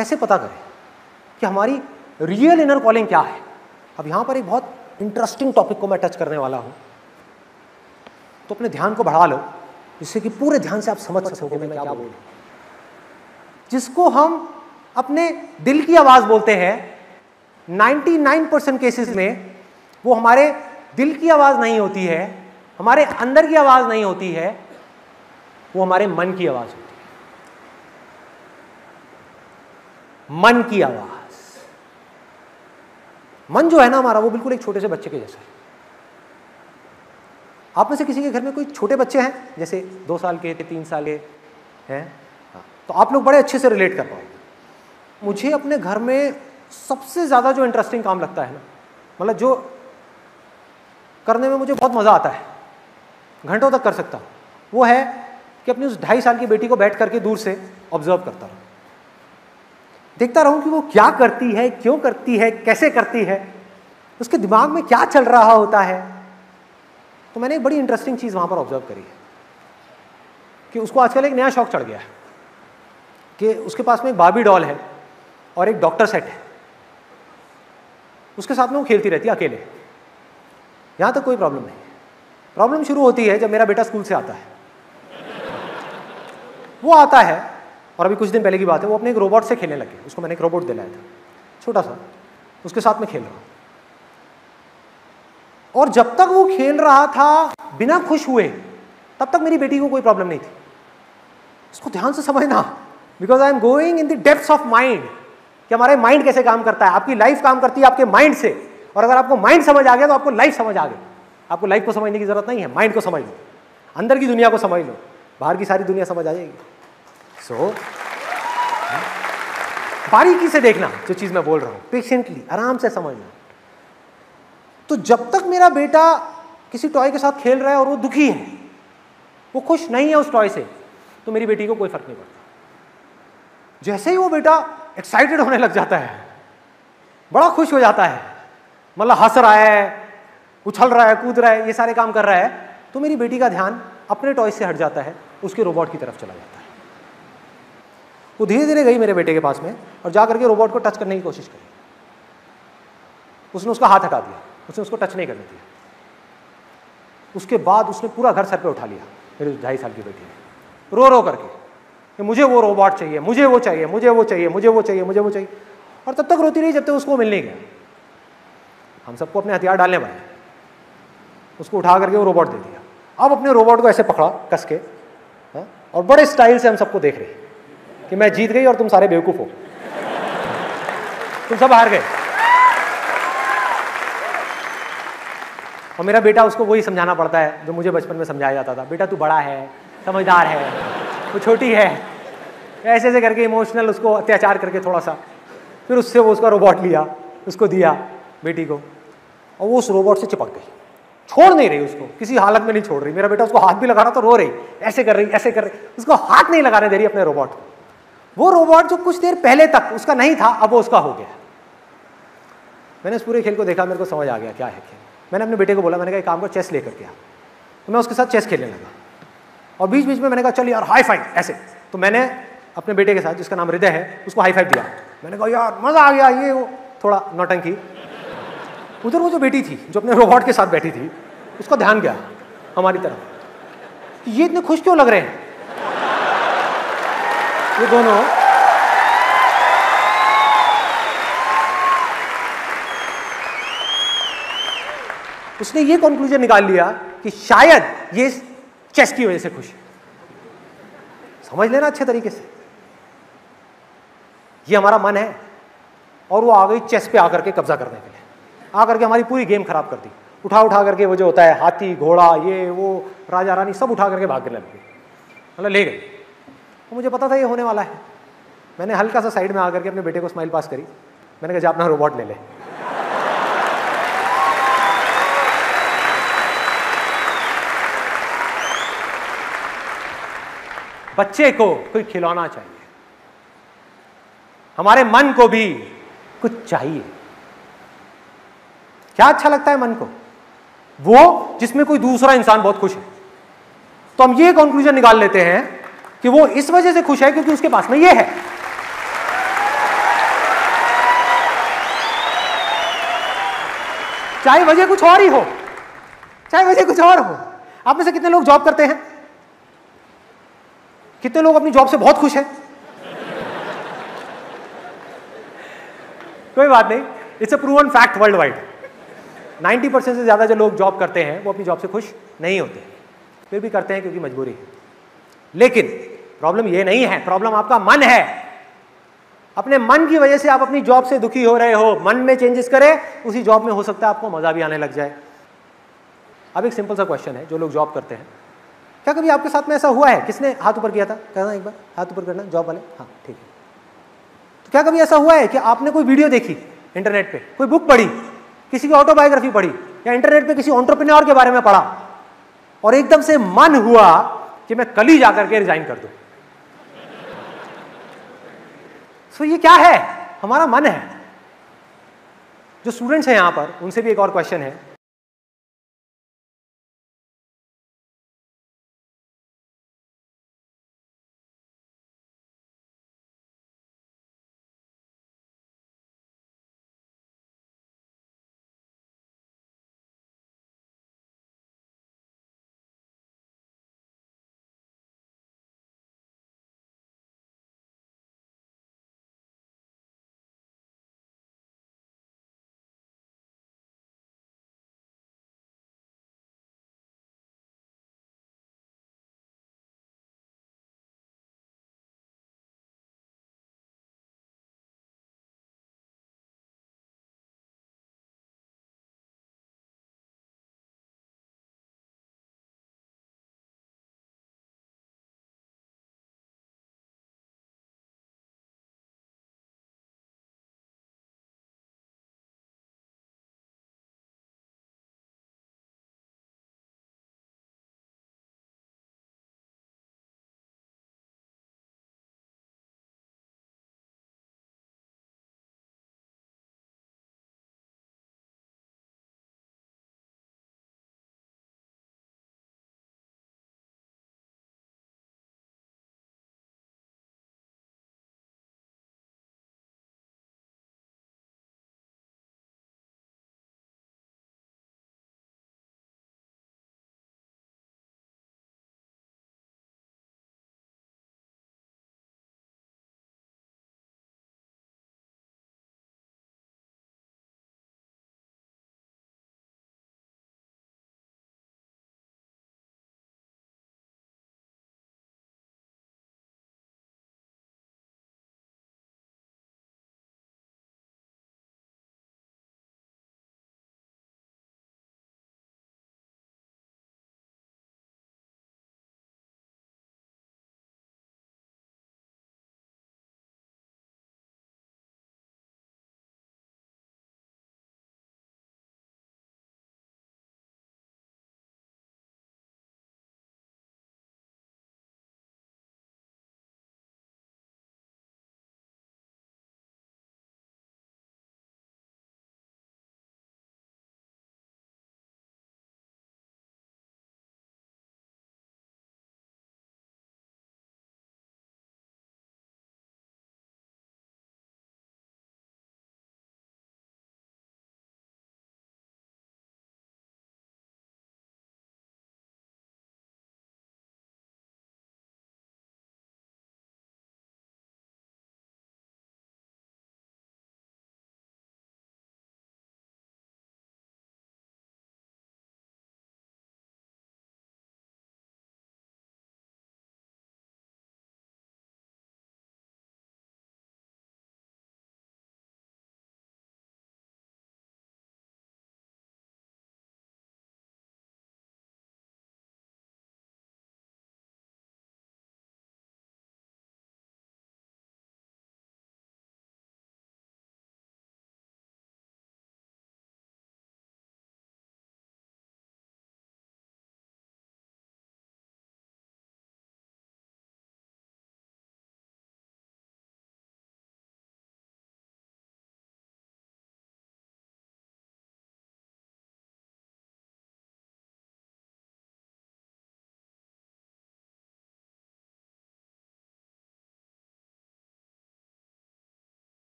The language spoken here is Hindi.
कैसे पता करें कि हमारी रियल इनर कॉलिंग क्या है? अब यहां पर एक बहुत इंटरेस्टिंग टॉपिक को मैं टच करने वाला हूं, तो अपने ध्यान को बढ़ा लो जिससे कि पूरे ध्यान से आप समझ सको मैं क्या बोल रहा हूं। जिसको हम अपने दिल की आवाज बोलते हैं, 99% केसेस में वो हमारे दिल की आवाज नहीं होती है, हमारे अंदर की आवाज नहीं होती है, वो हमारे मन की आवाज होती है। मन की आवाज। मन जो है ना हमारा, वो बिल्कुल एक छोटे से बच्चे के जैसा है। आप में से किसी के घर में कोई छोटे बच्चे हैं, जैसे 2 साल के, 3 साल के हैं, तो आप लोग बड़े अच्छे से रिलेट कर पाओगे। मुझे अपने घर में सबसे ज़्यादा जो इंटरेस्टिंग काम लगता है ना, मतलब जो करने में मुझे बहुत मज़ा आता है, घंटों तक कर सकता हूँ, वो है कि अपनी उस 2.5 साल की बेटी को बैठ करके दूर से ऑब्जर्व करता रहूँ, देखता रहूँ कि वो क्या करती है, क्यों करती है, कैसे करती है, उसके दिमाग में क्या चल रहा होता है। तो मैंने एक बड़ी इंटरेस्टिंग चीज़ वहाँ पर ऑब्जर्व करी है कि उसको आजकल एक नया शौक चढ़ गया है कि उसके पास में एक बार्बी डॉल है और एक डॉक्टर सेट है, उसके साथ में वो खेलती रहती है अकेले। यहाँ तक कोई प्रॉब्लम नहीं। प्रॉब्लम शुरू होती है जब मेरा बेटा स्कूल से आता है। वो आता है और अभी कुछ दिन पहले की बात है, वो अपने एक रोबोट से खेलने लगे। उसको मैंने एक रोबोट दिलाया था छोटा सा, उसके साथ में खेल रहा हूँ। और जब तक वो खेल रहा था बिना खुश हुए, तब तक मेरी बेटी को कोई प्रॉब्लम नहीं थी। इसको ध्यान से समझना, because I am going in the depths of mind कि हमारे माइंड कैसे काम करता है। आपकी लाइफ काम करती है आपके माइंड से, और अगर आपको माइंड समझ आ गया तो आपको लाइफ समझ आ गई। आपको लाइफ को समझने की जरूरत नहीं है, माइंड को समझ लो, अंदर की दुनिया को समझ लो, बाहर की सारी दुनिया समझ आ जाएगी। सो बारीकी से देखना जो चीज मैं बोल रहा हूं, पेशेंटली आराम से समझना। तो जब तक मेरा बेटा किसी टॉय के साथ खेल रहा है और वो दुखी है, वो खुश नहीं है उस टॉय से, तो मेरी बेटी को कोई फर्क नहीं पड़ता। जैसे ही वो बेटा एक्साइटेड होने लग जाता है, बड़ा खुश हो जाता है, मतलब हंस रहा है, उछल रहा है, कूद रहा है, ये सारे काम कर रहा है, तो मेरी बेटी का ध्यान अपने टॉय से हट जाता है, उसके रोबोट की तरफ चला जाता है। वो धीरे धीरे गई मेरे बेटे के पास में और जा करके रोबोट को टच करने की कोशिश करी। उसने उसका हाथ हटा दिया, उसने उसको टच नहीं करने दिया। उसके बाद उसने पूरा घर सर पे उठा लिया, मेरी 2.5 साल की बेटी ने, रो रो करके कि मुझे वो रोबोट चाहिए, मुझे वो चाहिए, मुझे वो चाहिए, मुझे वो चाहिए, मुझे वो चाहिए। और तब तक रोती रही जब तक उसको मिल नहीं गया। हम सबको अपने हथियार डालने पड़े, उसको उठा करके वो रोबोट दे दिया। अब अपने रोबोट को ऐसे पकड़ा कस के, और बड़े स्टाइल से हम सबको देख रहे कि मैं जीत गई और तुम सारे बेवकूफ हो, तुम सब हार गए। और मेरा बेटा, उसको वही समझाना पड़ता है जो मुझे बचपन में समझाया जाता था, बेटा तू बड़ा है, समझदार है, वो छोटी है, ऐसे ऐसे करके इमोशनल उसको अत्याचार करके थोड़ा सा, फिर उससे वो उसका रोबोट लिया, उसको दिया बेटी को, और वो उस रोबोट से चिपक गई, छोड़ नहीं रही उसको, किसी हालत में नहीं छोड़ रही। मेरा बेटा उसको हाथ भी लगा रहा तो रो रही, ऐसे कर रही, ऐसे कर रही, उसको हाथ नहीं लगाने दे रही अपने रोबोट को। वो रोबोट जो कुछ देर पहले तक उसका नहीं था, अब वो उसका हो गया। मैंने इस पूरे खेल को देखा, मेरे को समझ आ गया क्या है खेल। मैंने अपने बेटे को बोला, मैंने कहा एक काम को चेस लेकर के आ, तो मैं उसके साथ चेस खेलने लगा। और बीच बीच में मैंने कहा चल यार हाई फाइव ऐसे, तो मैंने अपने बेटे के साथ, जिसका नाम हृदय है, उसको हाई फाइव दिया। मैंने कहा यार मजा आ गया, ये वो थोड़ा नौटंकी। उधर वो जो बेटी थी जो अपने रोबोट के साथ बैठी थी, उसका ध्यान गया हमारी तरफ, ये इतने खुश क्यों लग रहे हैं ये दोनों। उसने ये कंक्लूजन निकाल लिया कि शायद ये चेस की वजह से खुश है। समझ लेना अच्छे तरीके से, ये हमारा मन है और वो आ गई चेस पे आकर के कब्जा करने के लिए, आकर के हमारी पूरी गेम खराब कर दी। उठा उठा करके वो जो होता है हाथी घोड़ा, ये वो राजा रानी सब उठा करके भागने लग गई, मतलब ले गई। तो मुझे पता था ये होने वाला है। मैंने हल्का सा साइड में आकर के अपने बेटे को स्माइल पास करी, मैंने कहा जा अपना रोबोट ले ले। बच्चे को कोई खिलौना चाहिए, हमारे मन को भी कुछ चाहिए। क्या अच्छा लगता है मन को? वो जिसमें कोई दूसरा इंसान बहुत खुश है। तो हम ये कंक्लूजन निकाल लेते हैं कि वो इस वजह से खुश है क्योंकि उसके पास में ये है। चाहे वजह कुछ और ही हो, चाहे वजह कुछ और हो। आप में से कितने लोग जॉब करते हैं? कितने लोग अपनी जॉब से बहुत खुश हैं? कोई बात नहीं, it's a proven fact worldwide. 90% से ज्यादा जो लोग जॉब करते हैं वो अपनी जॉब से खुश नहीं होते, फिर भी करते हैं क्योंकि मजबूरी है। लेकिन प्रॉब्लम ये नहीं है, प्रॉब्लम आपका मन है। अपने मन की वजह से आप अपनी जॉब से दुखी हो रहे हो। मन में चेंजेस करें, उसी जॉब में हो सकता है आपको मजा भी आने लग जाए। अब एक सिंपल सा क्वेश्चन है, जो लोग जॉब करते हैं, क्या कभी आपके साथ में ऐसा हुआ है? किसने हाथ ऊपर किया था? कहना एक बार, हाथ ऊपर करना, जॉब वाले। हाँ ठीक है। तो क्या कभी ऐसा हुआ है कि आपने कोई वीडियो देखी इंटरनेट पे, कोई बुक पढ़ी, किसी की ऑटोबायोग्राफी पढ़ी, या इंटरनेट पे किसी एंटरप्रेन्योर के बारे में पढ़ा, और एकदम से मन हुआ कि मैं कल ही जाकर के रिजाइन कर दूं? सो ये क्या है? हमारा मन है। जो स्टूडेंट्स हैं यहां पर, उनसे भी एक और क्वेश्चन है